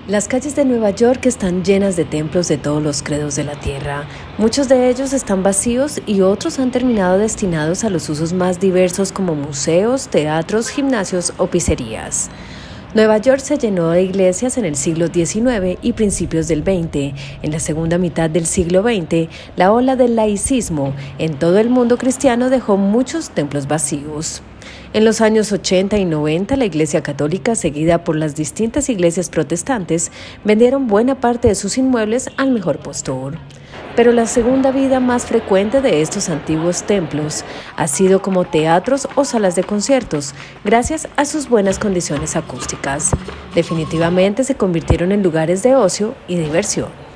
Las calles de Nueva York están llenas de templos de todos los credos de la tierra. Muchos de ellos están vacíos y otros han terminado destinados a los usos más diversos como museos, teatros, gimnasios o pizzerías. Nueva York se llenó de iglesias en el siglo XIX y principios del XX. En la segunda mitad del siglo XX, la ola del laicismo en todo el mundo cristiano dejó muchos templos vacíos. En los años 80 y 90, la Iglesia Católica, seguida por las distintas iglesias protestantes, vendieron buena parte de sus inmuebles al mejor postor. Pero la segunda vida más frecuente de estos antiguos templos ha sido como teatros o salas de conciertos, gracias a sus buenas condiciones acústicas. Definitivamente se convirtieron en lugares de ocio y diversión.